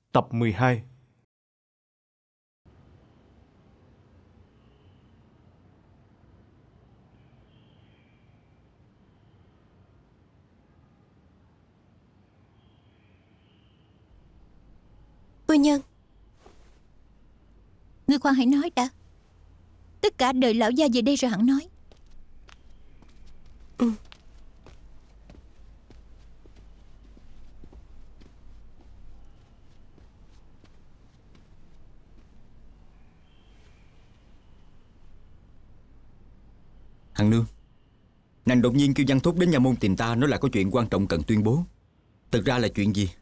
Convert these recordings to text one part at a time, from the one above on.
Tập 12. Phu nhân, Ngươi khoan hãy nói đã. Tất cả đợi lão gia về đây rồi hẳn nói. Hằng nương, nàng đột nhiên kêu Văn Thúc đến nha môn tìm ta, nói là có chuyện quan trọng cần tuyên bố. Thực ra là chuyện gì?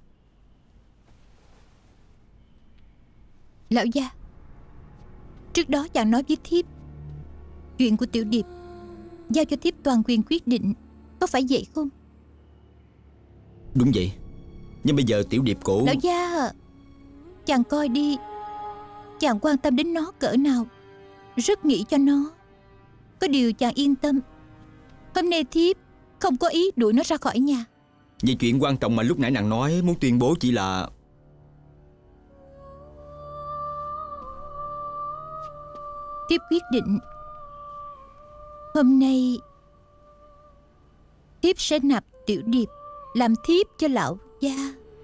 Lão gia, trước đó chàng nói với thiếp chuyện của Tiểu Điệp giao cho thiếp toàn quyền quyết định, có phải vậy không? Đúng vậy. Nhưng bây giờ Tiểu Điệp cổ... Lão gia, chàng coi đi, chàng quan tâm đến nó cỡ nào, rất nghĩ cho nó. Có điều chàng yên tâm, hôm nay thiếp không có ý đuổi nó ra khỏi nhà. Về chuyện quan trọng mà lúc nãy nàng nói muốn tuyên bố chỉ là... Thiếp quyết định hôm nay thiếp sẽ nạp Tiểu Điệp làm thiếp cho lão gia.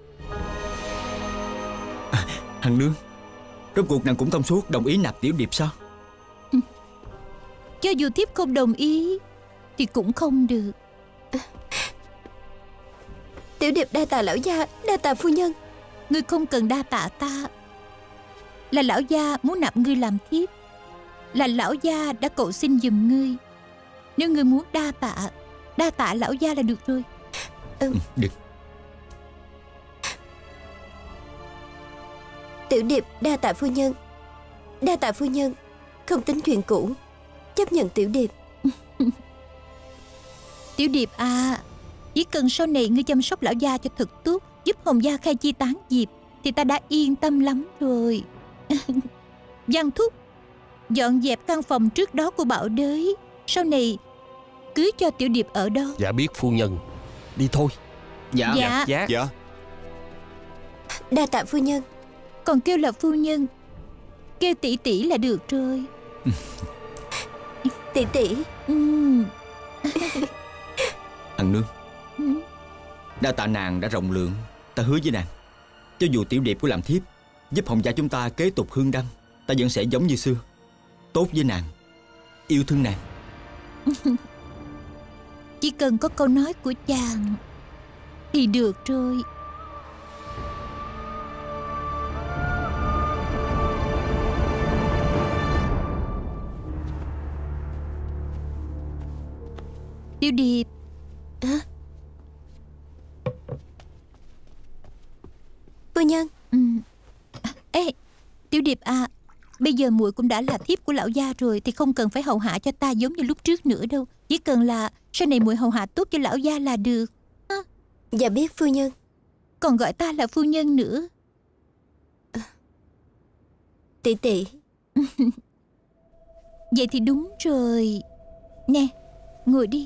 Hằng nương, rốt cuộc nàng cũng thông suốt đồng ý nạp Tiểu Điệp sao? Cho dù thiếp không đồng ý thì cũng không được. Tiểu Điệp đa tạ lão gia, đa tạ phu nhân. Ngươi không cần đa tạ ta. Là lão gia muốn nạp ngươi làm thiếp, là lão gia đã cầu xin giùm ngươi. Nếu ngươi muốn đa tạ lão gia là được rồi. Được. Tiểu Điệp đa tạ phu nhân. Đa tạ phu nhân. Không tính chuyện cũ, chấp nhận Tiểu Điệp. Tiểu Điệp à, chỉ cần sau này ngươi chăm sóc lão gia cho thật tốt, giúp Hồng gia khai chi tán diệp, thì ta đã yên tâm lắm rồi. Văn Thúc, dọn dẹp căn phòng trước đó của Bảo Đới, sau này cứ cho Tiểu Điệp ở đó. Dạ biết phu nhân. Đi thôi. Dạ. Đa tạ phu nhân. Còn kêu là phu nhân, kêu tỷ tỷ là được rồi. Tỷ tỷ. Hằng nương, đa tạ nàng đã rộng lượng. Ta hứa với nàng, cho dù Tiểu Điệp của làm thiếp giúp Hồng gia chúng ta kế tục hương đăng, ta vẫn sẽ giống như xưa, tốt với nàng, yêu thương nàng. Chỉ cần có câu nói của chàng thì được rồi. Tiểu Điệp. Phu nhân. Ê, Tiểu Điệp à, bây giờ muội cũng đã là thiếp của lão gia rồi, thì không cần phải hầu hạ cho ta giống như lúc trước nữa đâu. Chỉ cần là sau này muội hầu hạ tốt cho lão gia là được. Dạ biết phu nhân. Còn gọi ta là phu nhân nữa. Tỷ tỷ. Vậy thì đúng rồi. Nè, ngồi đi.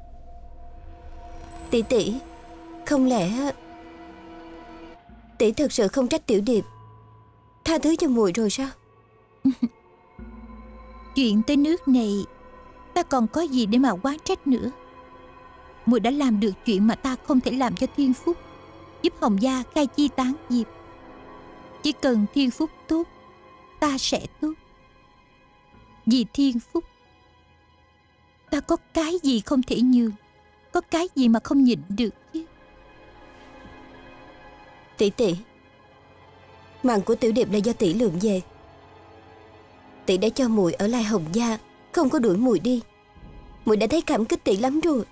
Tỷ tỷ, không lẽ tỷ thật sự không trách Tiểu Điệp, tha thứ cho muội rồi sao? Chuyện tới nước này, ta còn có gì để mà oán trách nữa. Muội đã làm được chuyện mà ta không thể làm cho Thiên Phúc, giúp Hồng gia khai chi tán diệp. Chỉ cần Thiên Phúc tốt, ta sẽ tốt. Vì Thiên Phúc, ta có cái gì không thể nhường, có cái gì mà không nhịn được chứ. Tỷ tỷ, mạng của Tiểu Điệp là do tỷ lượm về. Tỷ đã cho muội ở lại Hồng gia, không có đuổi muội đi. Muội đã thấy cảm kích tỷ lắm rồi.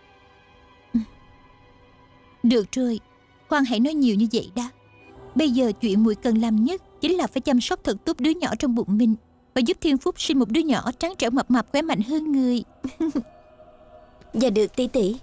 Được rồi, khoan hãy nói nhiều như vậy đã. Bây giờ chuyện muội cần làm nhất chính là phải chăm sóc thật tốt đứa nhỏ trong bụng mình, và giúp Thiên Phúc sinh một đứa nhỏ trắng trẻo mập mạp khỏe mạnh hơn người. Dạ được tỷ tỷ.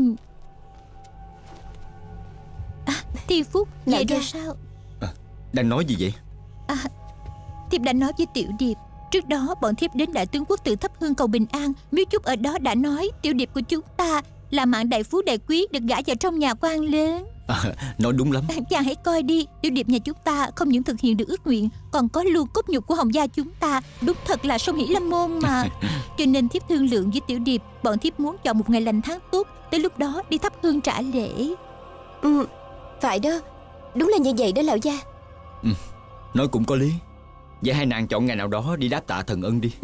Thiên Phúc, vậy rồi sao? Đang nói gì vậy? Thiếp đã nói với Tiểu Điệp, trước đó bọn thiếp đến Đại Tướng Quốc tự thắp hương cầu bình an. Miếu Chúc ở đó đã nói Tiểu Điệp của chúng ta là mạng đại phú đại quý, được gả vào trong nhà quan lớn. Nói đúng lắm. Chàng hãy coi đi, Tiểu Điệp nhà chúng ta không những thực hiện được ước nguyện, còn có luôn cốt nhục của Hồng gia chúng ta. Đúng thật là song hỷ lâm môn mà. Cho nên thiếp thương lượng với Tiểu Điệp, bọn thiếp muốn chọn một ngày lành tháng tốt, tới lúc đó đi thắp hương trả lễ. Phải đó, đúng là như vậy đó lão gia. Nói cũng có lý. Vậy hai nàng chọn ngày nào đó đi đáp tạ thần ân đi.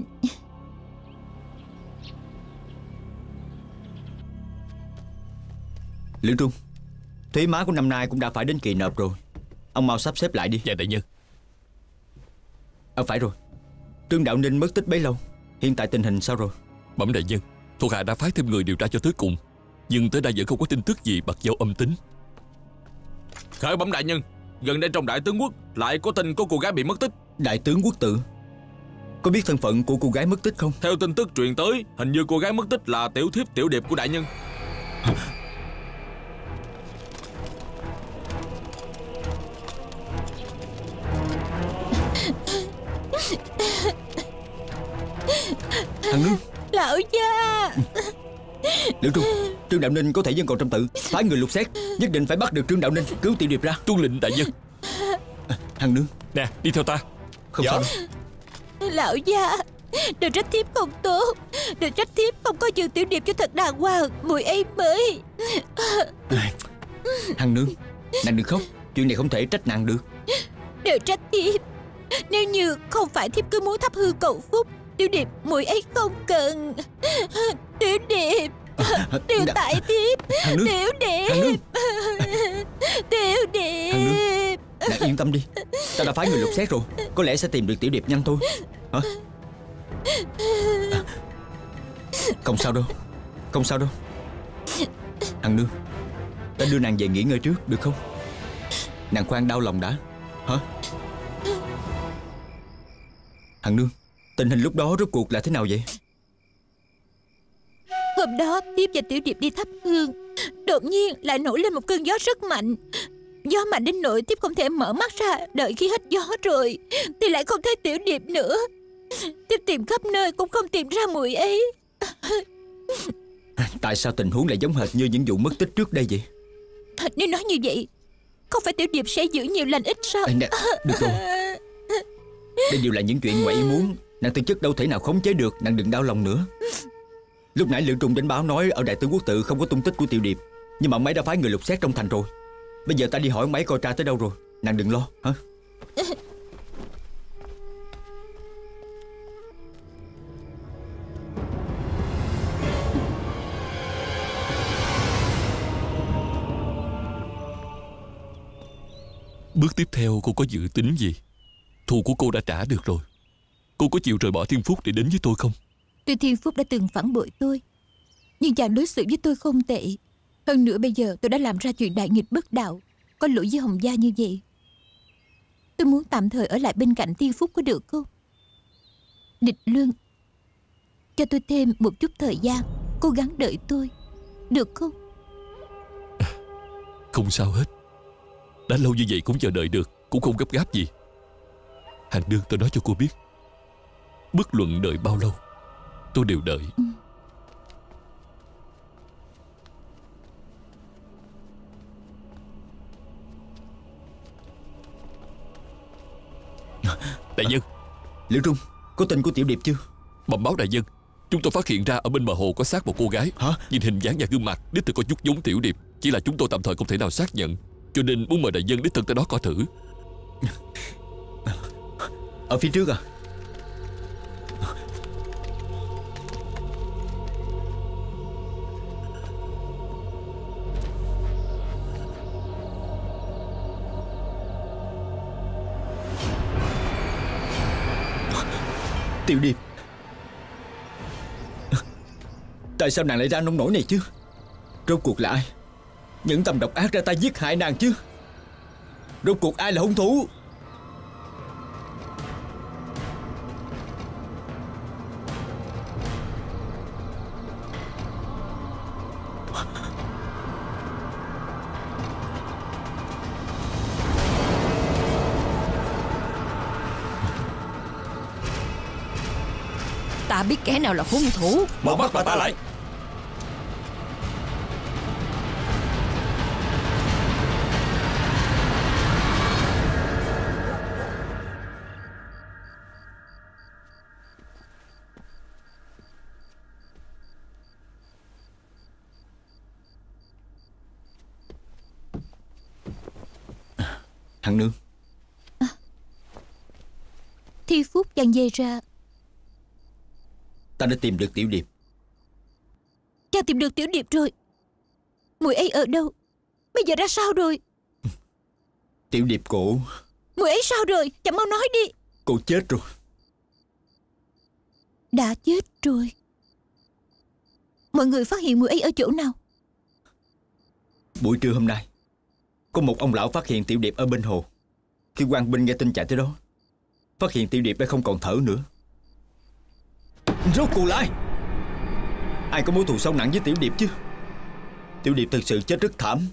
Liễu Trung, thuế má của năm nay cũng đã phải đến kỳ nộp rồi. Ông mau sắp xếp lại đi. Dạ đại nhân. Phải rồi, Trương Đạo Ninh mất tích bấy lâu, hiện tại tình hình sao rồi? Bẩm đại nhân, thuộc hạ đã phái thêm người điều tra cho tới cùng, nhưng tới nay vẫn không có tin tức gì bạc dâu âm tính. Khởi bẩm đại nhân, gần đây trong Đại Tướng Quốc lại có tin có cô gái bị mất tích. Đại tướng Quốc tự có biết thân phận của cô gái mất tích không? Theo tin tức truyền tới, hình như cô gái mất tích là tiểu thiếp Tiểu Điệp của đại nhân. Thằng Nương. Lão gia. Liễu Trung, Trương Đạo Ninh có thể vẫn còn trong tự, phái người lục xét, nhất định phải bắt được Trương Đạo Ninh, cứu Tiểu Điệp ra. Tuân lệnh đại nhân. Thằng Nương, Nè, đi theo ta. không sao đâu. Lão gia, đừng trách thiếp không tốt, đừng trách thiếp không có giữ Tiểu Điệp cho thật đàng hoàng, muội ấy mới. Thằng Nương, nàng đừng khóc, chuyện này không thể trách nàng được. Đừng trách thiếp. Nếu như không phải thiếp cứ muốn thắp hương cầu phúc, Tiểu Điệp muội ấy không cần. Tiểu Điệp, đều tại thiếp. Tiểu Điệp, Tiểu Điệp. Nàng yên tâm đi, ta đã phái người lục xét rồi, có lẽ sẽ tìm được Tiểu Điệp nhanh thôi. Hả? Không sao đâu, không sao đâu. Thằng Nương, ta đưa nàng về nghỉ ngơi trước được không? Nàng khoan đau lòng đã. Hả? Thằng Nương, tình hình lúc đó rốt cuộc là thế nào vậy? Hôm đó thiếp và Tiểu Điệp đi thắp hương, đột nhiên lại nổi lên một cơn gió rất mạnh. Gió mạnh đến nỗi thiếp không thể mở mắt ra. Đợi khi hết gió rồi thì lại không thấy Tiểu Điệp nữa. Thiếp tìm khắp nơi cũng không tìm ra muội ấy. Tại sao tình huống lại giống hệt như những vụ mất tích trước đây vậy? Nếu nói như vậy, không phải Tiểu Điệp sẽ giữ nhiều lành ít sao? Nè, được rồi. Đây đều là những chuyện ngoài ý muốn, nàng thực chất đâu thể nào khống chế được. Nàng đừng đau lòng nữa. Lúc nãy Liễu Trung đến báo nói ở Đại Tướng Quốc tự không có tung tích của Tiểu Điệp, nhưng mà ông ấy đã phái người lục xét trong thành rồi. Bây giờ ta đi hỏi ông ấy coi tra tới đâu rồi. Nàng đừng lo hả? Bước tiếp theo cô có dự tính gì? Thù của cô đã trả được rồi. Cô có chịu rời bỏ Thiên Phúc để đến với tôi không? Tuy Thiên Phúc đã từng phản bội tôi, nhưng chàng đối xử với tôi không tệ. Hơn nữa bây giờ tôi đã làm ra chuyện đại nghịch bất đạo, có lỗi với Hồng gia như vậy. Tôi muốn tạm thời ở lại bên cạnh Thiên Phúc có được không? Địch Luân, cho tôi thêm một chút thời gian, cố gắng đợi tôi, được không? Không sao hết. Đã lâu như vậy cũng chờ đợi được, cũng không gấp gáp gì. Hàng Nương, tôi nói cho cô biết, bất luận đợi bao lâu, tôi đều đợi. Đại nhân. Liễu Trung, có tin của Tiểu Điệp chưa? Bẩm báo đại nhân, chúng tôi phát hiện ra ở bên bờ hồ có xác một cô gái. Hả? Nhìn hình dáng và gương mặt đích thực có chút giống Tiểu Điệp, chỉ là chúng tôi tạm thời không thể nào xác nhận, cho nên muốn mời đại nhân đích thân tới đó coi thử. Ở phía trước à? Tiểu Điệp, tại sao nàng lại ra nông nổi này chứ? Rốt cuộc là ai những tầm độc ác ra tay giết hại nàng chứ? Rốt cuộc ai là hung thủ? Ta biết kẻ nào là hung thủ. Mau bắt bà ta lại. Hằng nương. Thi Phúc chàng về ra. Ta đã tìm được Tiểu Điệp. Chàng tìm được Tiểu Điệp rồi. Muội ấy ở đâu? Bây giờ ra sao rồi? Tiểu Điệp cổ. Muội ấy sao rồi? Chàng mau nói đi. Cô chết rồi. Đã chết rồi. Mọi người phát hiện muội ấy ở chỗ nào? Buổi trưa hôm nay, có một ông lão phát hiện Tiểu Điệp ở bên hồ. Khi quan binh nghe tin chạy tới đó, phát hiện Tiểu Điệp đã không còn thở nữa. Rốt cuộc là ai? Ai có mối thù sâu nặng với Tiểu Điệp chứ? Tiểu Điệp thực sự chết rất thảm.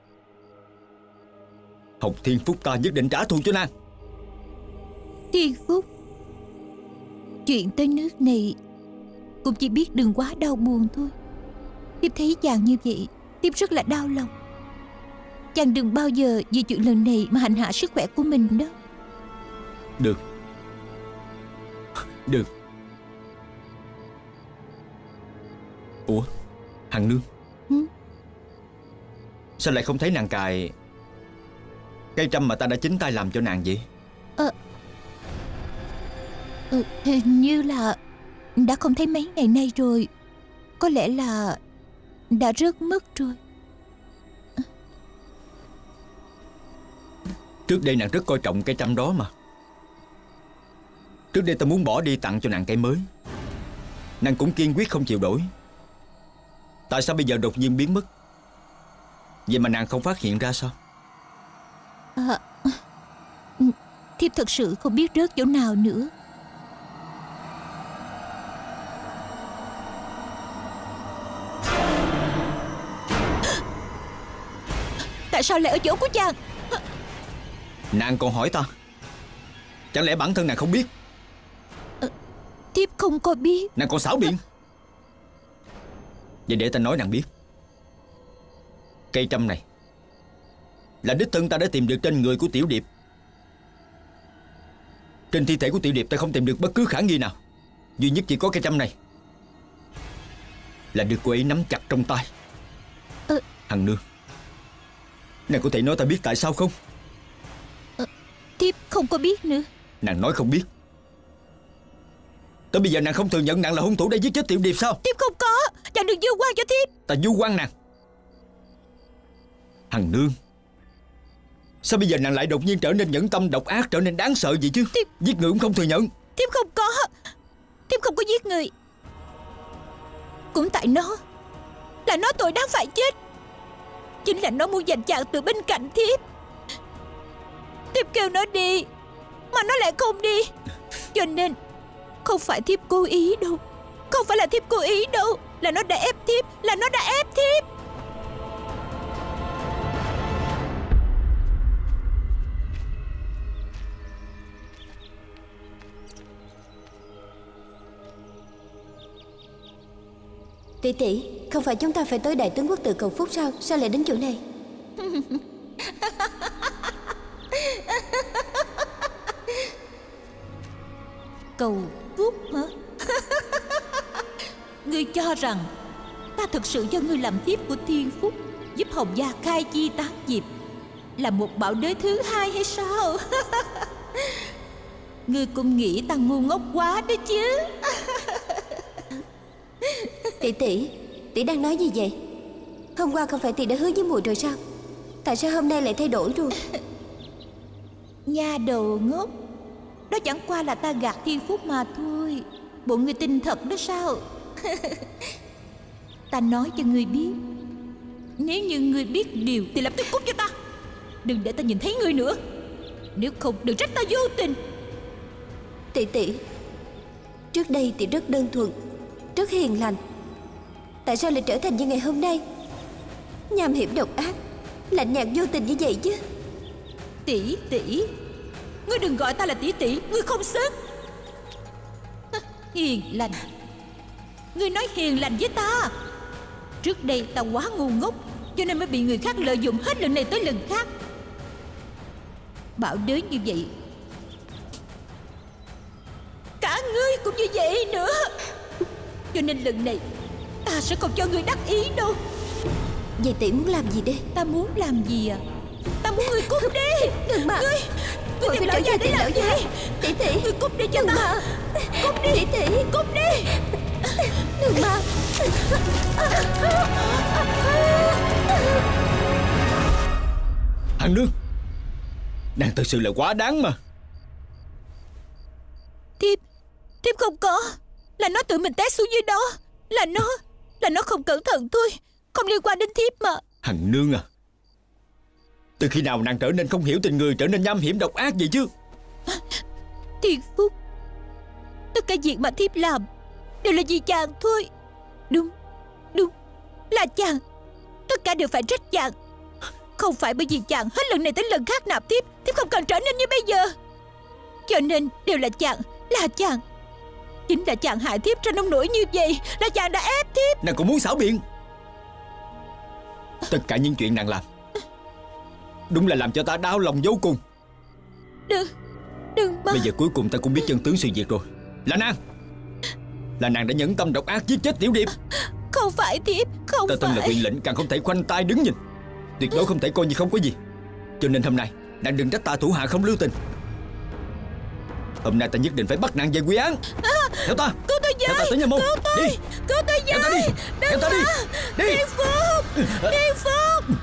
Hồng Thiên Phúc ta nhất định trả thù cho nàng. Thiên Phúc, chuyện tới nước này cũng chỉ biết đừng quá đau buồn thôi. Thiếp thấy chàng như vậy, thiếp rất là đau lòng. Chàng đừng bao giờ vì chuyện lần này mà hành hạ sức khỏe của mình đó. Được. Được. Ủa, Hằng nương, sao lại không thấy nàng cài cây trâm mà ta đã chính tay làm cho nàng vậy? Hình như là đã không thấy mấy ngày nay rồi. Có lẽ là đã rớt mất rồi. Trước đây nàng rất coi trọng cây trâm đó mà. Trước đây ta muốn bỏ đi tặng cho nàng cây mới, nàng cũng kiên quyết không chịu đổi. Tại sao bây giờ đột nhiên biến mất? Vậy mà nàng không phát hiện ra sao? Thiếp thật sự không biết rớt chỗ nào nữa. Tại sao lại ở chỗ của chàng? Nàng còn hỏi ta? Chẳng lẽ bản thân nàng không biết? Thiếp không có biết. Nàng còn xảo biện. Vậy để ta nói nàng biết. Cây trâm này là đích thân ta đã tìm được trên người của Tiểu Điệp. Trên thi thể của Tiểu Điệp ta không tìm được bất cứ khả nghi nào. Duy nhất chỉ có cây trâm này là được cô ấy nắm chặt trong tay. Hằng nương, nàng có thể nói ta biết tại sao không? Thiếp không có biết nữa. Nàng nói không biết. Tới bây giờ nàng không thừa nhận nàng là hung thủ đã giết chết Tiểu Điệp sao? Thiếp không có. Chàng đừng vu oan cho thiếp. Ta vu oan nàng? Hằng nương, sao bây giờ nàng lại đột nhiên trở nên nhẫn tâm độc ác, trở nên đáng sợ vậy chứ? Giết người cũng không thừa nhận. Thiếp không có. Thiếp không có giết người. Cũng tại nó, là nó tội đáng phải chết. Chính là nó muốn giành chàng từ bên cạnh thiếp. Thiếp kêu nó đi mà nó lại không đi. Cho nên không phải thiếp cố ý đâu. Không phải là thiếp cố ý đâu. Là nó đã ép thiếp. Là nó đã ép thiếp. Tỷ tỷ, không phải chúng ta phải tới Đại Tướng Quốc tự cầu phúc sao? Sao lại đến chỗ này? Cầu phúc hả? Ngươi cho rằng ta thực sự cho ngươi làm thiếp của Thiên Phúc, giúp Hồng gia khai chi tán diệp, là một bảo đế thứ hai hay sao? Ngươi cũng nghĩ ta ngu ngốc quá đấy chứ. Tỷ đang nói gì vậy? Hôm qua không phải tỷ đã hứa với muội rồi sao? Tại sao hôm nay lại thay đổi rồi? Nha đầu ngốc, đó chẳng qua là ta gạt Thiên Phúc mà thôi. Bộ ngươi tin thật đó sao? Ta nói cho ngươi biết, nếu như ngươi biết điều thì lập tức cút cho ta. Đừng để ta nhìn thấy ngươi nữa. Nếu không đừng trách ta vô tình. Tỷ, trước đây tỷ rất đơn thuần, rất hiền lành. Tại sao lại trở thành như ngày hôm nay, nham hiểm độc ác, lạnh nhạt vô tình như vậy chứ? Tỷ, ngươi đừng gọi ta là tỷ, ngươi không xứng. Hiền lành? Ngươi nói hiền lành với ta? Trước đây ta quá ngu ngốc, cho nên mới bị người khác lợi dụng hết lần này tới lần khác. Bảo đế như vậy, cả ngươi cũng như vậy nữa. Cho nên lần này ta sẽ không cho ngươi đắc ý đâu. Vậy tỷ muốn làm gì đây? Ta muốn làm gì à? Ta muốn người cút đi. Đừng mà. Ngươi phải tìm trở lão già về để tìm làm lão gì? già. Tỷ tỷ, Ngươi cút đi cho đừng ta. mà. Cút đi. Tỷ tỷ, Cút đi. đừng mà. Hằng Nương, nàng thật sự là quá đáng mà. Thiếp không có. Là nó tự mình té xuống dưới đó. Là nó không cẩn thận thôi. Không liên quan đến thiếp mà. Hằng Nương à, từ khi nào nàng trở nên không hiểu tình người, trở nên nham hiểm độc ác vậy chứ? Thiên Phúc, tất cả việc mà thiếp làm đều là vì chàng thôi. Đúng, là chàng. Tất cả đều phải trách chàng. Không phải bởi vì chàng hết lần này tới lần khác nạp thiếp không cần trở nên như bây giờ. Cho nên đều là chàng. Chính là chàng hại thiếp ra nông nổi như vậy. Là chàng đã ép thiếp. Nàng còn muốn xảo biện? Tất cả những chuyện nàng làm đúng là làm cho ta đau lòng vô cùng. Đừng mà. Bây giờ cuối cùng ta cũng biết chân tướng sự việc rồi. Là nàng đã nhẫn tâm độc ác giết chết Tiểu Điệp. Không phải thiếp. Không Ta phải. thân là huyện lệnh, càng không thể khoanh tay đứng nhìn. Tuyệt đối không thể coi như không có gì. Cho nên hôm nay nàng đừng trách ta thủ hạ không lưu tình. Hôm nay ta nhất định phải bắt nàng về quy án. Theo ta. Cứu tôi với. Theo ta tới nhà môn. Cứu tôi. Đi. Cứu tôi với. Theo ta đi. Theo ta đi. Đi. Thiên Phúc. Thiên Phúc.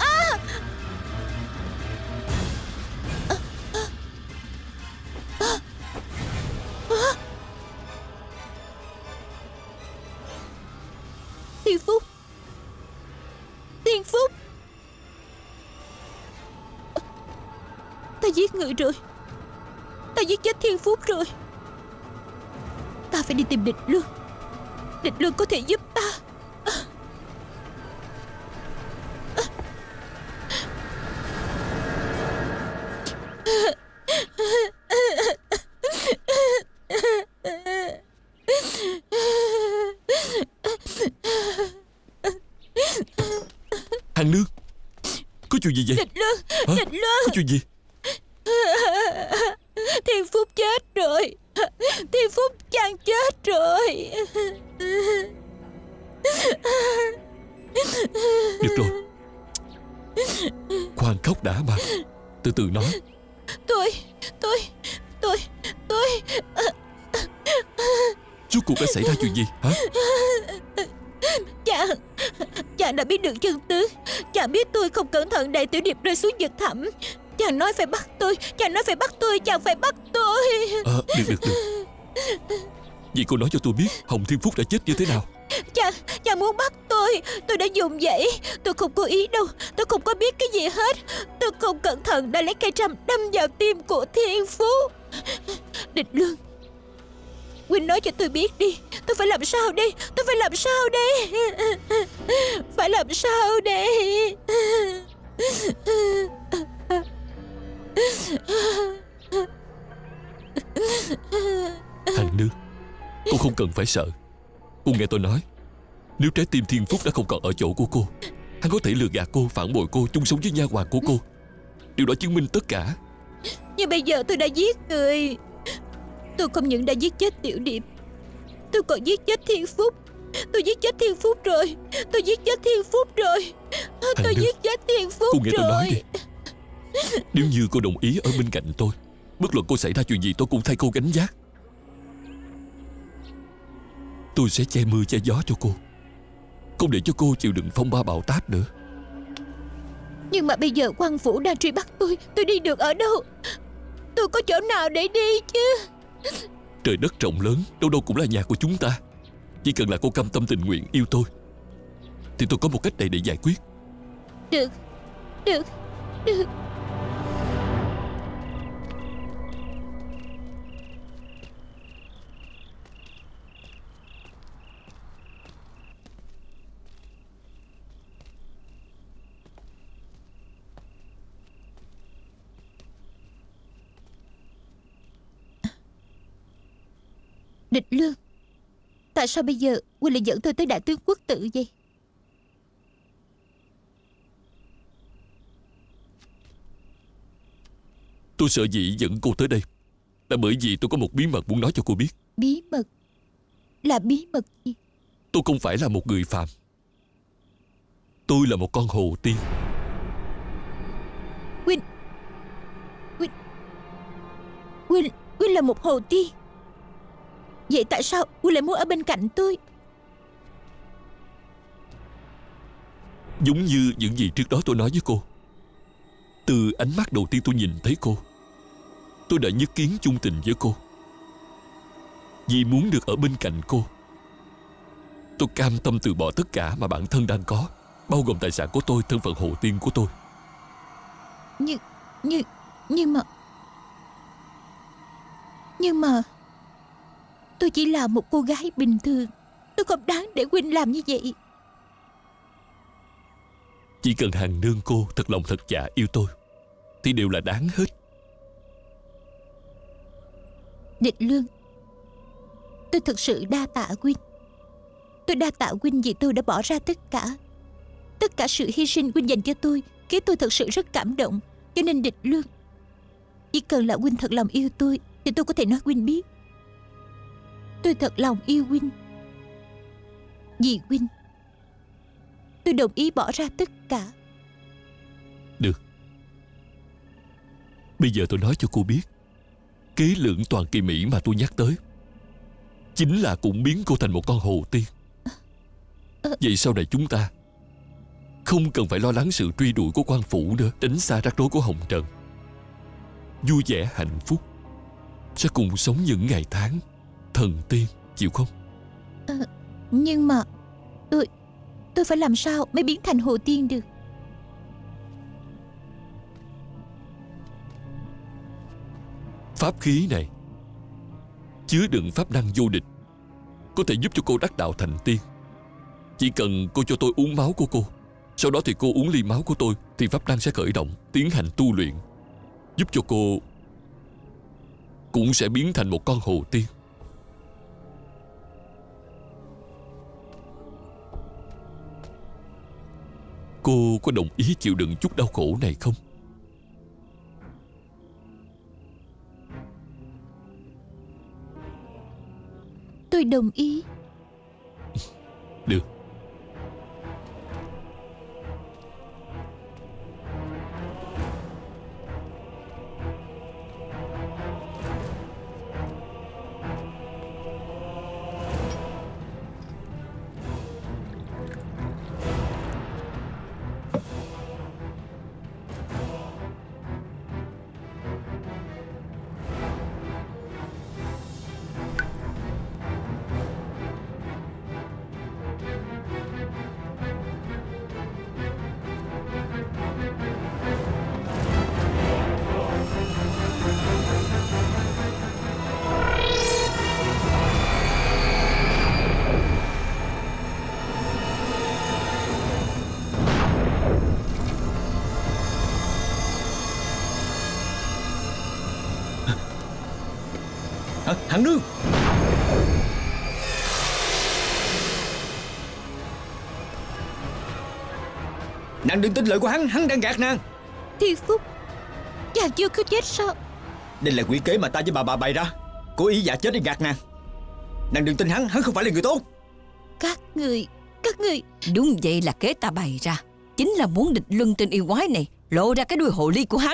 Thiên Phúc. Thiên Phúc. Ta giết người rồi. Ta giết chết Thiên Phúc rồi. Ta phải đi tìm Địch Lương. Địch Lương có thể giúp ta. Hằng Nương, có chuyện gì vậy? Địch Lương. Hả? Địch Lương. Có chuyện gì? Thiên Phúc chết rồi. Thiên Phúc chàng chết rồi. Được rồi, khoan khóc đã mà. Từ từ nói. Tôi Rốt cuộc đã xảy ra chuyện gì hả? Chàng đã biết được chân tướng. Chàng biết tôi không cẩn thận đẩy Tiểu Điệp rơi xuống vực thẳm. Chàng nói phải bắt tôi. Chàng phải bắt tôi. Được Vậy cô nói cho tôi biết Hồng Thiên Phúc đã chết như thế nào? Chàng muốn bắt tôi. Tôi đã dùng dãy. Tôi không có ý đâu. Tôi không có biết cái gì hết. Tôi không cẩn thận đã lấy cây trầm đâm vào tim của Thiên Phúc. Địch Lương, huynh nói cho tôi biết đi. Tôi phải làm sao đây? Phải làm sao đây? Hằng Nương, cô không cần phải sợ. Cô nghe tôi nói, nếu trái tim Thiên Phúc đã không còn ở chỗ của cô, hắn có thể lừa gạt cô, phản bội cô, chung sống với nha hoàn của cô. Điều đó chứng minh tất cả. Nhưng bây giờ tôi đã giết người. Tôi không những đã giết chết Tiểu Điệp, tôi còn giết chết Thiên Phúc. Tôi giết chết Thiên Phúc rồi. Tôi giết chết Thiên Phúc rồi. Tôi giết chết Thiên Phúc cô nghe tôi nói rồi. đi. Nếu như cô đồng ý ở bên cạnh tôi, bất luận cô xảy ra chuyện gì tôi cũng thay cô gánh vác. Tôi sẽ che mưa che gió cho cô, không để cho cô chịu đựng phong ba bão táp nữa. Nhưng mà bây giờ quan phủ đang truy bắt tôi đi được ở đâu? Tôi có chỗ nào để đi chứ? Trời đất rộng lớn, đâu đâu cũng là nhà của chúng ta. Chỉ cần là cô cam tâm tình nguyện yêu tôi, thì tôi có một cách này để giải quyết. Được. Địch Lương, tại sao bây giờ huynh lại dẫn tôi tới Đại Tuyết Quốc tự vậy? Tôi sợ dĩ dẫn cô tới đây là bởi vì tôi có một bí mật muốn nói cho cô biết. Bí mật? Là bí mật gì? Tôi không phải là một người phàm. Tôi là một con hồ tiên. Huynh là một hồ tiên. Vậy tại sao Huynh lại muốn ở bên cạnh tôi? Giống như những gì trước đó tôi nói với cô. Từ ánh mắt đầu tiên tôi nhìn thấy cô, tôi đã nhất kiến chung tình với cô. Vì muốn được ở bên cạnh cô, tôi cam tâm từ bỏ tất cả mà bản thân đang có, bao gồm tài sản của tôi, thân phận hồ tiên của tôi. Nhưng mà tôi chỉ là một cô gái bình thường. Tôi không đáng để Huynh làm như vậy. Chỉ cần Hằng nương cô thật lòng thật dạ yêu tôi thì đều là đáng hết. Địch Lương, tôi thực sự đa tạ Huynh. Tôi đa tạ Huynh vì tôi đã bỏ ra tất cả. Tất cả sự hy sinh Huynh dành cho tôi khiến tôi thật sự rất cảm động. Cho nên Địch Lương, chỉ cần là Huynh thật lòng yêu tôi thì tôi có thể nói Huynh biết. Tôi thật lòng yêu Huynh. Vì Huynh, tôi đồng ý bỏ ra tất cả. Được. Bây giờ tôi nói cho cô biết, kế lưỡng toàn kỳ mỹ mà tôi nhắc tới chính là cũng biến cô thành một con hồ tiên. Vậy sau này chúng ta không cần phải lo lắng sự truy đuổi của quan phủ nữa, tránh xa rắc rối của hồng trần. Vui vẻ hạnh phúc, sẽ cùng sống những ngày tháng thần tiên, chịu không? Nhưng mà tôi phải làm sao mới biến thành hồ tiên được? Pháp khí này chứa đựng pháp năng vô địch, có thể giúp cho cô đắc đạo thành tiên. Chỉ cần cô cho tôi uống máu của cô, sau đó thì cô uống ly máu của tôi, thì pháp năng sẽ khởi động, tiến hành tu luyện, giúp cho cô cũng sẽ biến thành một con hồ tiên. Cô có đồng ý chịu đựng chút đau khổ này không? Tôi đồng ý. Được. Hằng nương, nàng đừng tin lời của hắn đang gạt nàng. Thiên Phúc, chàng chưa có chết sao? Đây là quỷ kế mà ta với bà bày ra, cố ý giả chết để gạt nàng. Nàng đừng tin hắn không phải là người tốt. Các người Đúng vậy, là kế ta bày ra, chính là muốn Địch Luân tên yêu quái này lộ ra cái đuôi hồ ly của hắn.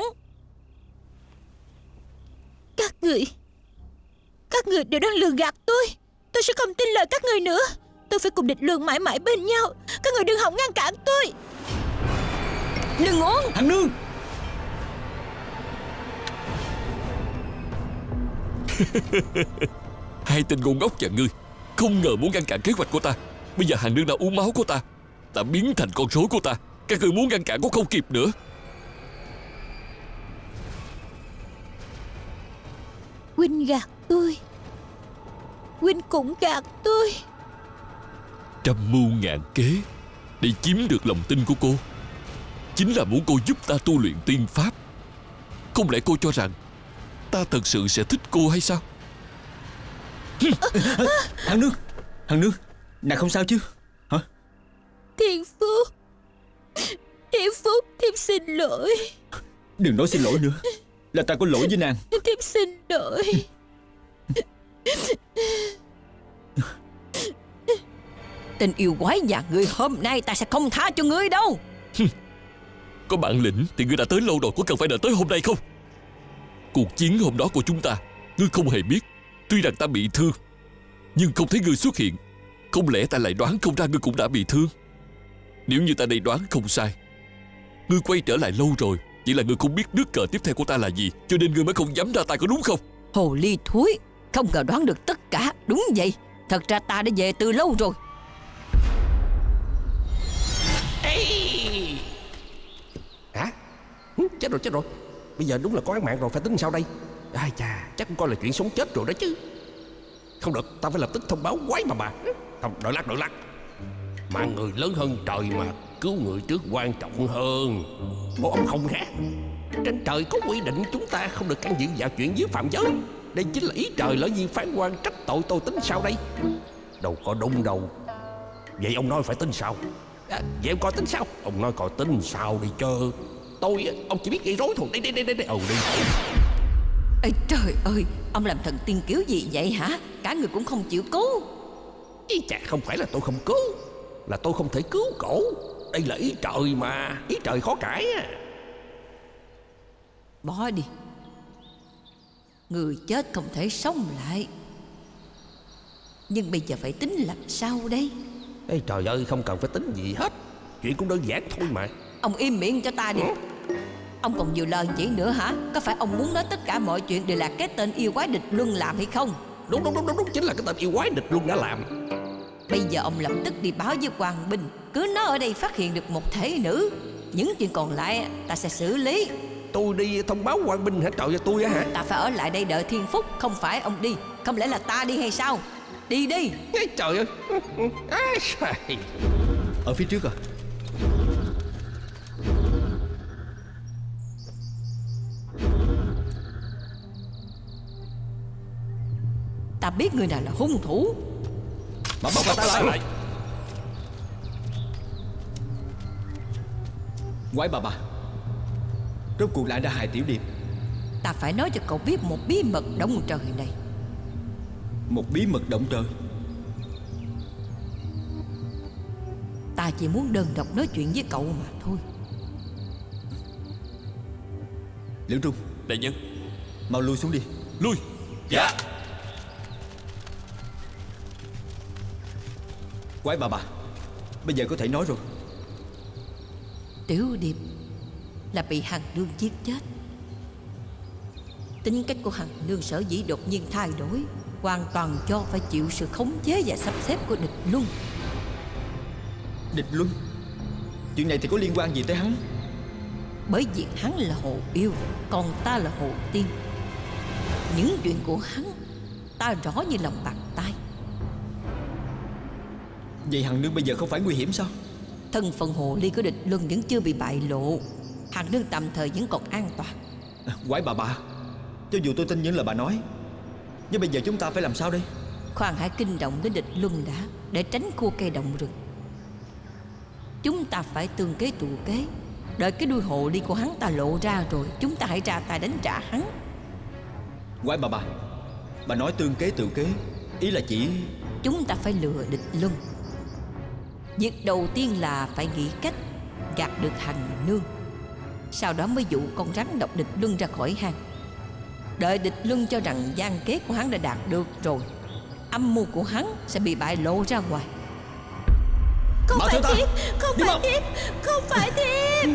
Các người đều đang lừa gạt tôi. Tôi sẽ không tin lời các người nữa. Tôi phải cùng Địch Luân mãi mãi bên nhau. Các người đừng hòng ngăn cản tôi. Đừng uống. Hằng nương. Hai tên ngu ngốc nhà ngươi không ngờ muốn ngăn cản kế hoạch của ta. Bây giờ Hằng nương đã uống máu của ta, ta biến thành con rối của ta. Các ngươi muốn ngăn cản cũng không kịp nữa. Huynh gạt tôi, Huynh cũng gạt tôi. Trăm mưu ngàn kế để chiếm được lòng tin của cô, chính là muốn cô giúp ta tu luyện tiên pháp. Không lẽ cô cho rằng ta thật sự sẽ thích cô hay sao? Hằng nương, nàng không sao chứ? Hả? Thiên Phúc, thiếp xin lỗi. Đừng nói xin lỗi nữa, là ta có lỗi với nàng. Thiếp xin lỗi. Tên yêu quái nhà ngươi, hôm nay ta sẽ không tha cho ngươi đâu. Có bản lĩnh thì ngươi đã tới lâu rồi, có cần phải đợi tới hôm nay không? Cuộc chiến hôm đó của chúng ta, ngươi không hề biết. Tuy rằng ta bị thương, nhưng không thấy ngươi xuất hiện. Không lẽ ta lại đoán không ra ngươi cũng đã bị thương? Nếu như ta đây đoán không sai, ngươi quay trở lại lâu rồi. Chỉ là ngươi không biết nước cờ tiếp theo của ta là gì, cho nên ngươi mới không dám ra tay, có đúng không? Hồ ly thúi, không ngờ đoán được tất cả. Đúng vậy, thật ra ta đã về từ lâu rồi. Hả? Chết rồi. Bây giờ đúng là có án mạng rồi, phải tính sao đây? Ai chà, chắc cũng coi là chuyện sống chết rồi đó chứ. Không được, ta phải lập tức thông báo quái bà. Không, đợi lát. Mạng người lớn hơn trời mà, cứu người trước quan trọng hơn. Bộ ông không khác. Trên trời có quy định chúng ta không được can dự vào chuyện dưới phạm giới. Đây chính là ý trời, lỡ như phán quan trách tội tôi tính sao đây? Đâu có đúng đâu. Vậy ông nói phải tính sao? Vậy ông coi tính sao? Ông nói coi tính sao đi chứ. Tôi, ông chỉ biết gây rối thôi. Đi. Đi. Ê trời ơi, ông làm thần tiên kiểu gì vậy hả? Cả người cũng không chịu cứu. Ý chà, không phải là tôi không cứu, là tôi không thể cứu cổ. Đây là ý trời mà, ý trời khó cãi à. Bỏ đi. Người chết không thể sống lại. Nhưng bây giờ phải tính làm sao đây? Ê trời ơi, không cần phải tính gì hết. Chuyện cũng đơn giản thôi mà. Ông im miệng cho ta đi. Ông còn nhiều lời vậy nữa hả? Có phải ông muốn nói tất cả mọi chuyện đều là cái tên yêu quái Địch Luân làm hay không? Đúng, chính là cái tên yêu quái Địch Luân đã làm. Bây giờ ông lập tức đi báo với Hoàng Binh. Cứ nó ở đây phát hiện được một thể nữ. Những chuyện còn lại ta sẽ xử lý. Tôi đi thông báo Hoàng Binh hả? Trời ơi, tôi á hả? Ta phải ở lại đây đợi Thiên Phúc. Không phải ông đi. Không lẽ là ta đi hay sao? Đi. Ê, trời ơi. Ở phía trước à? Ta biết người nào là hung thủ. Mà bắt bà ta lại. Quái bà, rốt cuộc lại đã hại Tiểu Điệp. Ta phải nói cho cậu biết một bí mật động trời này. Một bí mật động trời? Ta chỉ muốn đơn độc nói chuyện với cậu mà thôi. Liễu Trung, Đại nhân. mau lui xuống đi. Lui. Dạ. Quái bà, bây giờ có thể nói rồi. Tiểu Điệp là bị Hằng Nương giết chết. Tính cách của Hằng Nương sở dĩ đột nhiên thay đổi, hoàn toàn do phải chịu sự khống chế và sắp xếp của Địch Luân. Địch Luân? Chuyện này thì có liên quan gì tới hắn? Bởi vì hắn là Hồ Yêu, còn ta là Hồ Tiên. Những chuyện của hắn ta rõ như lòng bàn tay. Vậy Hằng Nương bây giờ không phải nguy hiểm sao? Thân phận hồ ly của Địch Luân vẫn chưa bị bại lộ. Hằng Nương tạm thời vẫn còn an toàn. Quái bà, cho dù tôi tin những lời bà nói, nhưng bây giờ chúng ta phải làm sao đây? Khoan hãy kinh động đến Địch Luân đã, để tránh cua cây động rừng. Chúng ta phải tương kế tụ kế. Đợi cái đuôi hồ ly của hắn ta lộ ra rồi, chúng ta hãy ra tay đánh trả hắn. Quái bà nói tương kế tự kế, ý là chỉ... Chúng ta phải lừa Địch Luân. Việc đầu tiên là phải nghĩ cách gạt được Hằng Nương. Sau đó mới dụ con rắn độc Địch Luân ra khỏi hang. Đợi Địch Luân cho rằng gian kế của hắn đã đạt được rồi, âm mưu của hắn sẽ bị bại lộ ra ngoài. Không phải thiếp, không phải thiếp, không phải thiếp.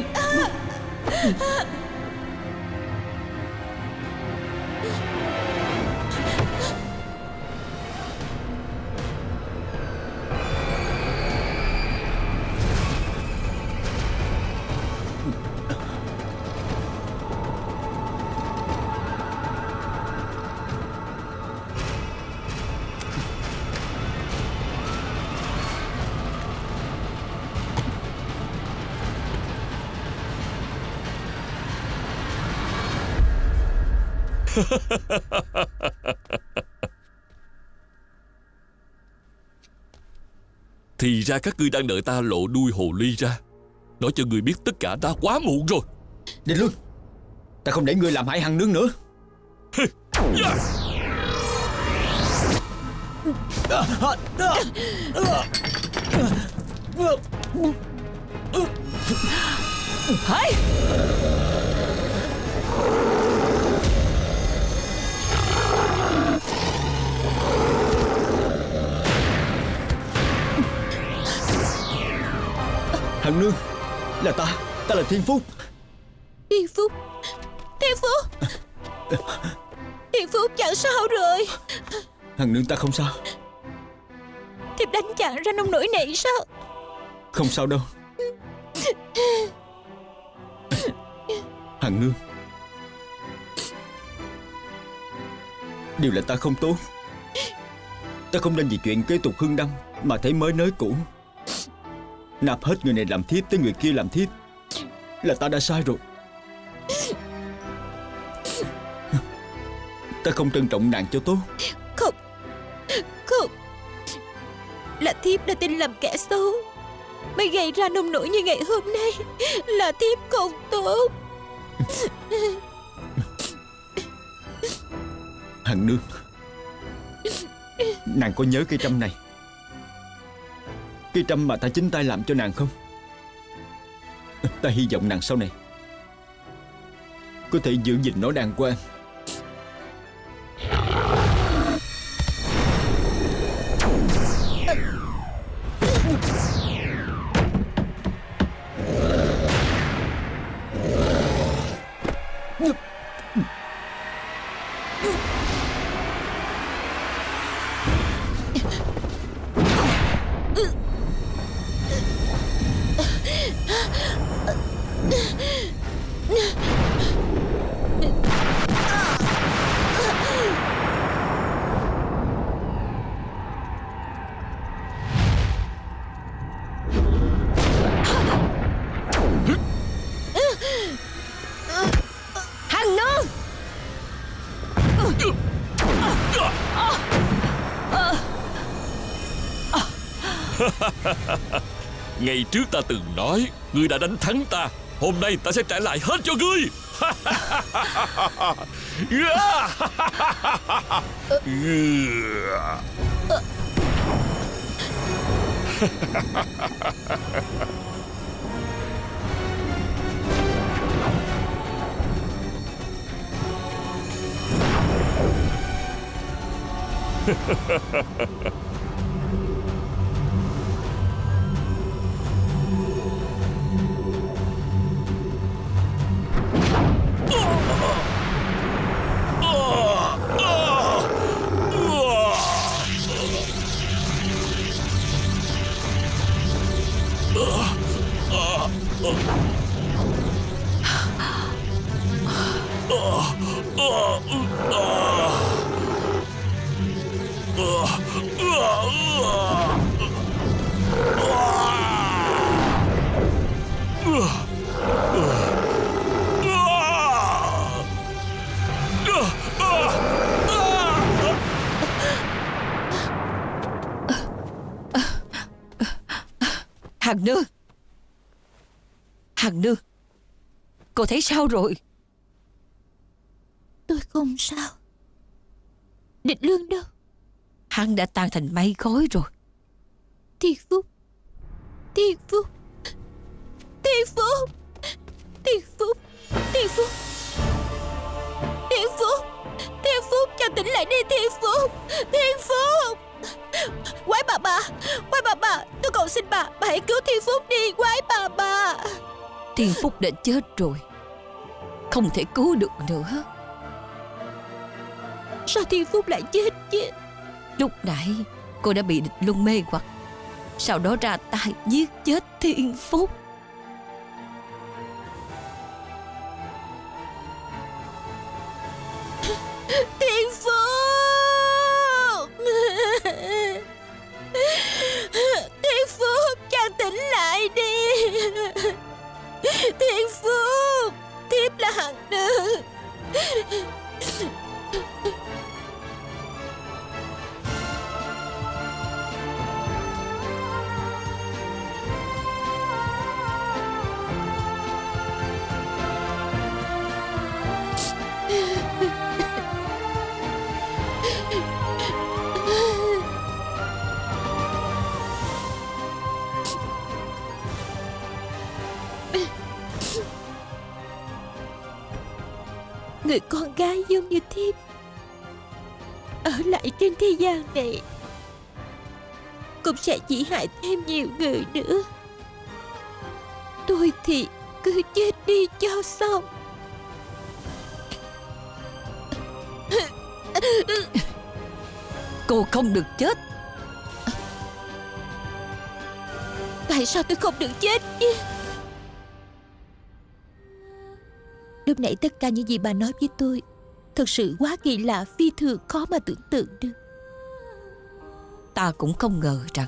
Thì ra các ngươi đang đợi ta lộ đuôi hồ ly ra. Nói cho ngươi biết tất cả đã quá muộn rồi. Địch Luân, ta không để ngươi làm hại Hằng Nương nữa. Hãy Hằng nương, là ta là Thiên Phúc. Thiên Phúc, Thiên Phúc, Thiên Phúc chẳng sao rồi. Hằng nương, ta không sao. Thiếp đánh chàng ra nông nỗi này sao? Không sao đâu. Hằng nương, điều là ta không tốt. Ta không nên vì chuyện kế tục hương đăng mà thấy mới nới cũ. Nạp hết người này làm thiếp tới người kia làm thiếp, là ta đã sai rồi. Ta không trân trọng nàng cho tốt. Không, không, là thiếp đã tin lầm kẻ xấu mới gây ra nông nỗi như ngày hôm nay. Là thiếp không tốt. Hằng nương, nàng có nhớ cây trâm này, cây trâm mà ta chính tay làm cho nàng không? Ta hy vọng nàng sau này có thể giữ gìn nó đàng hoàng. Ngày trước ta từng nói ngươi đã đánh thắng ta, hôm nay ta sẽ trả lại hết cho ngươi. Hằng nương, Hằng nương, cô thấy sao rồi? Tôi không sao. Địch Lương đâu? Hắn đã tan thành mây khói rồi. Thiên Phúc, Thiên Phúc, Thiên Phúc, Thiên Phúc, Thiên Phúc, Thiên Phúc, Thiên Phúc, cho tỉnh lại đi Thiên Phúc, Thiên Phúc. Quái bà, tôi cầu xin bà hãy cứu Thiên Phúc đi, quái bà. Thiên Phúc đã chết rồi, không thể cứu được nữa. Sao Thiên Phúc lại chết chứ? Lúc nãy cô đã bị địch luân mê hoặc, sau đó ra tay giết chết Thiên Phúc. Thiên Phúc, Thiên Phúc, chàng tỉnh lại đi. Thiên Phúc, thiếp là Hằng nương. Người con gái giống như thiếp ở lại trên thế gian này cũng sẽ chỉ hại thêm nhiều người nữa. tôi thì cứ chết đi cho xong. Cô không được chết. Tại sao tôi không được chết chứ? Lúc nãy tất cả những gì bà nói với tôi thật sự quá kỳ lạ, phi thường khó mà tưởng tượng được. Ta cũng không ngờ rằng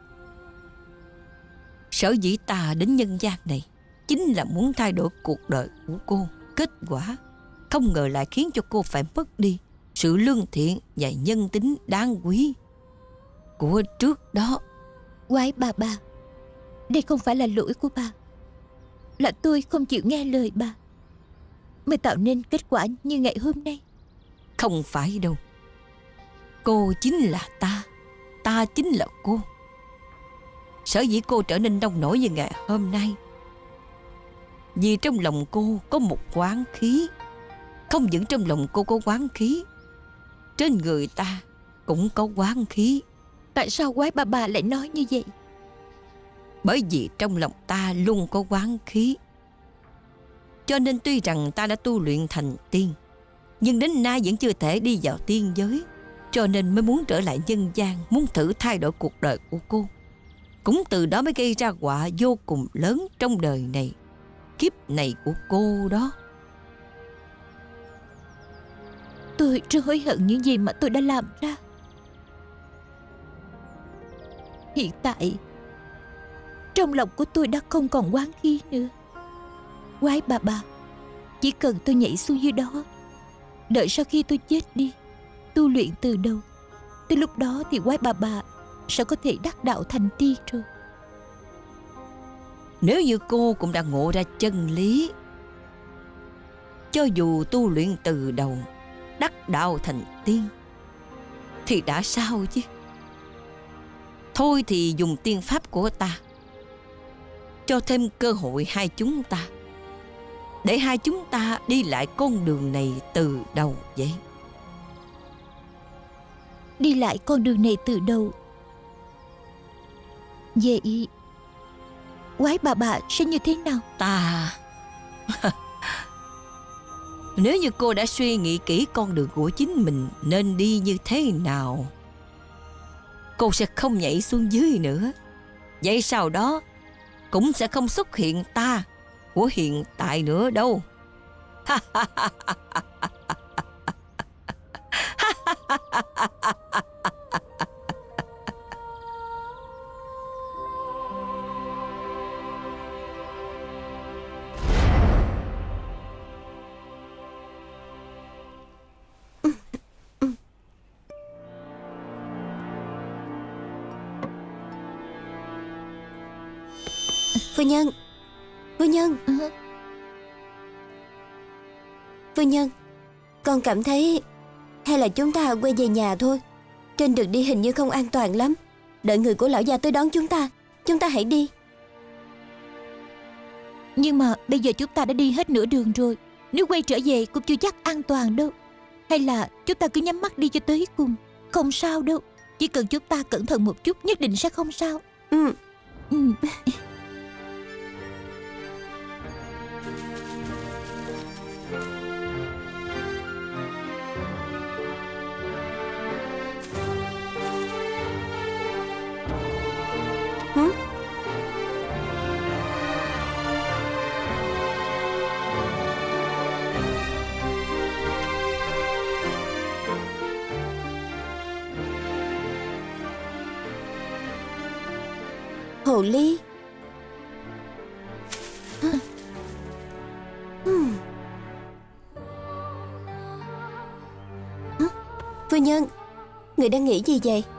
sở dĩ ta đến nhân gian này chính là muốn thay đổi cuộc đời của cô. Kết quả không ngờ lại khiến cho cô phải mất đi sự lương thiện và nhân tính đáng quý của trước đó. Quái bà, đây không phải là lỗi của bà. Là tôi không chịu nghe lời bà mới tạo nên kết quả như ngày hôm nay. Không phải đâu. Cô chính là ta, ta chính là cô. Sở dĩ cô trở nên nông nổi như ngày hôm nay vì trong lòng cô có một oán khí. Không những trong lòng cô có oán khí, trên người ta cũng có oán khí. Tại sao quái bà lại nói như vậy? Bởi vì trong lòng ta luôn có oán khí. Cho nên tuy rằng ta đã tu luyện thành tiên, nhưng đến nay vẫn chưa thể đi vào tiên giới. Cho nên mới muốn trở lại nhân gian, muốn thử thay đổi cuộc đời của cô. Cũng từ đó mới gây ra họa vô cùng lớn trong đời này, kiếp này của cô đó. Tôi rất hối hận những gì mà tôi đã làm ra. Hiện tại trong lòng của tôi đã không còn oán khí nữa. Quái bà, chỉ cần tôi nhảy xuống dưới đó, đợi sau khi tôi chết đi, tu luyện từ đầu, tới lúc đó thì quái bà sẽ có thể đắc đạo thành tiên rồi. Nếu như cô cũng đã ngộ ra chân lý, cho dù tu luyện từ đầu, đắc đạo thành tiên, thì đã sao chứ? Thôi thì dùng tiên pháp của ta, cho thêm cơ hội hai chúng ta, để hai chúng ta đi lại con đường này từ đầu vậy. Đi lại con đường này từ đầu. Vậy quái bà sẽ như thế nào? Ta Nếu như cô đã suy nghĩ kỹ con đường của chính mình nên đi như thế nào, cô sẽ không nhảy xuống dưới nữa. Vậy sau đó cũng sẽ không xuất hiện ta của hiện tại nữa đâu. Phu nhân, phu nhân, con cảm thấy hay là chúng ta quay về nhà thôi. Trên đường đi hình như không an toàn lắm. Đợi người của lão gia tới đón chúng ta hãy đi. Nhưng mà bây giờ chúng ta đã đi hết nửa đường rồi, nếu quay trở về cũng chưa chắc an toàn đâu. Hay là chúng ta cứ nhắm mắt đi cho tới cùng. Không sao đâu, chỉ cần chúng ta cẩn thận một chút nhất định sẽ không sao. Ừ. Hồ ly. Phu nhân, người đang nghĩ gì vậy?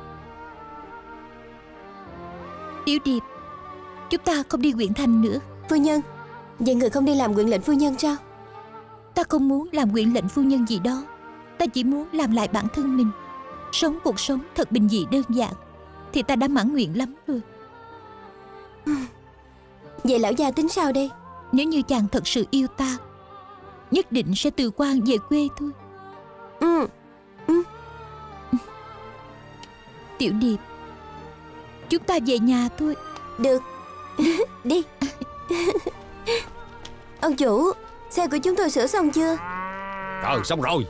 Tiểu Điệp, chúng ta không đi huyện thành nữa. Phu nhân, vậy người không đi làm nguyện lệnh phu nhân sao? Ta không muốn làm nguyện lệnh phu nhân gì đó. Ta chỉ muốn làm lại bản thân mình, sống cuộc sống thật bình dị đơn giản, thì ta đã mãn nguyện lắm rồi. Vậy lão gia tính sao đây? Nếu như chàng thật sự yêu ta, nhất định sẽ từ quan về quê thôi. Tiểu Điệp, chúng ta về nhà thôi. Được. Đi. Ông chủ, xe của chúng tôi sửa xong chưa? Xong rồi.